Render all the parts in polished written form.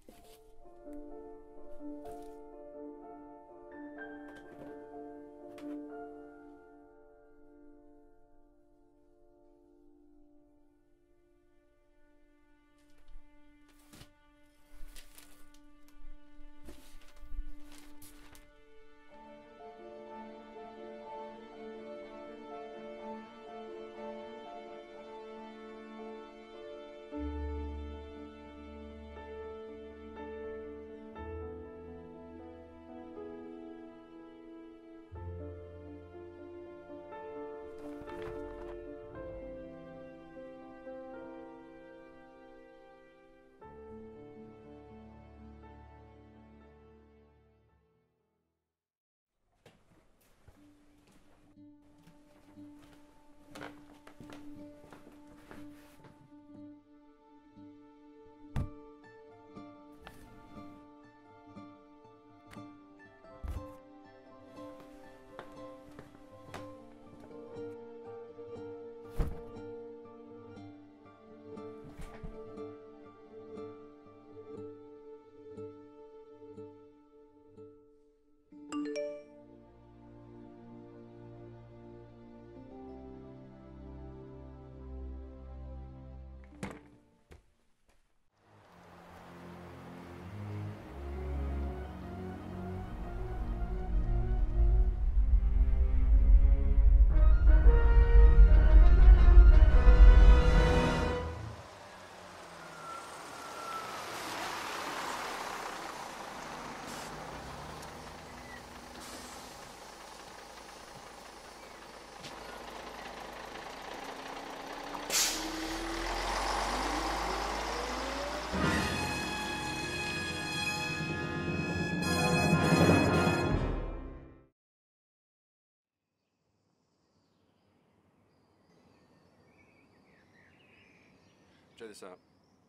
Check this out.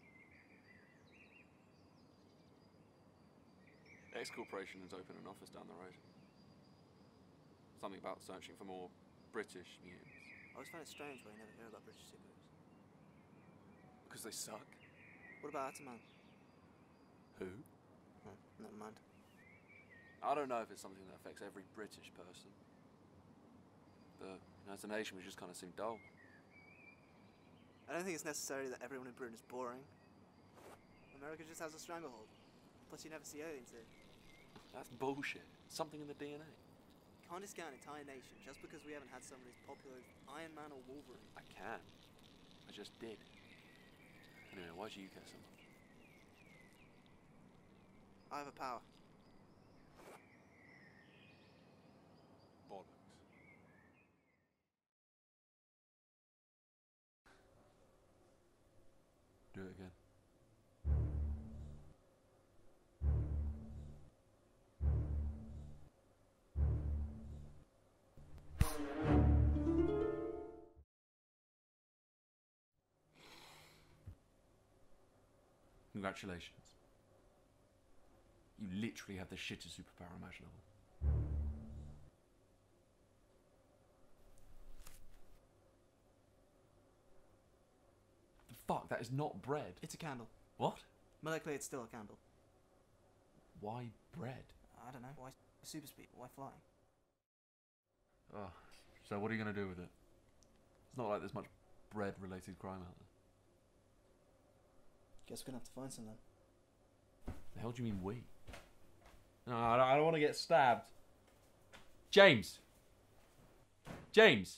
X Corporation has opened an office down the road. Something about searching for more British mutants. I always find it strange why you never hear about British superheroes. Because they suck. What about Ataman? Who? Oh, never mind. I don't know if it's something that affects every British person. But as a nation, we just kind of seem dull. I don't think it's necessary that everyone in Britain is boring. America just has a stranglehold. Plus, you never see aliens here. That's bullshit. Something in the DNA. You can't discount an entire nation just because we haven't had someone as popular as Iron Man or Wolverine. I can. I just did. Anyway, why do you care so much? I have a power. Bollocks. Do it again. Congratulations. You literally have the shittest superpower imaginable. The fuck? That is not bread. It's a candle. What? Molecularly, it's still a candle. Why bread? I don't know. Why super speed? Why flying? Oh, so what are you going to do with it? It's not like there's much bread-related crime out there. Guess we're gonna have to find some then. The hell do you mean we? No, I don't want to get stabbed. James! James!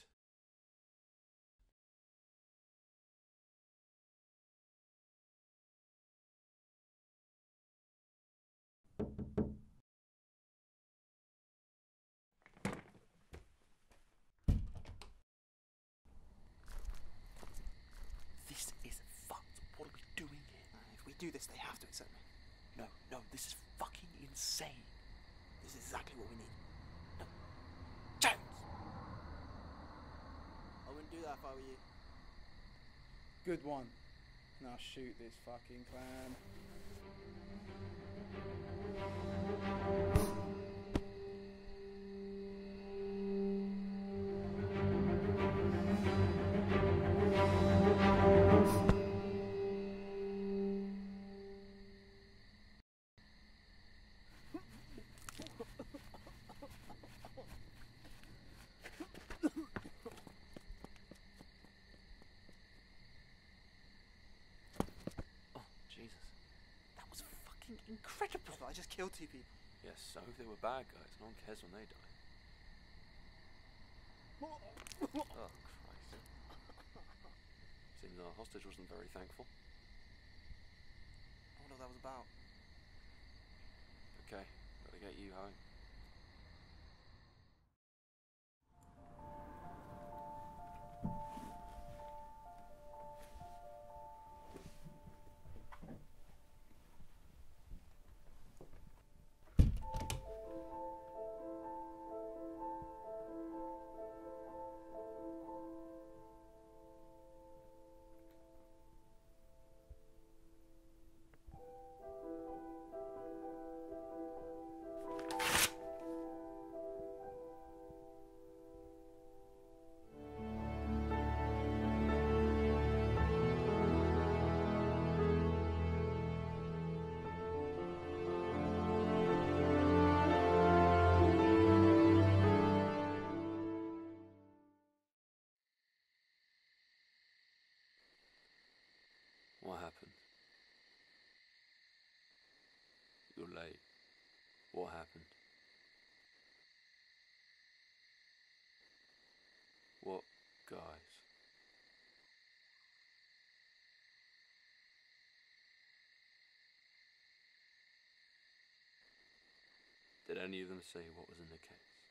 This is fucked. What are we doing here? If we do this, they have to accept me. No, this is fucking insane. This is exactly what we need. No. James! I wouldn't do that if I were you. Good one. Now shoot this fucking clown. was fucking incredible. But I just killed 2 people. Yes, so if they were bad guys, no one cares when they die. Oh, Christ. Seems our hostage wasn't very thankful. I wonder what that was about. Okay, gotta get you home. What happened? You're late. What happened? What guys? Did any of them say what was in the case?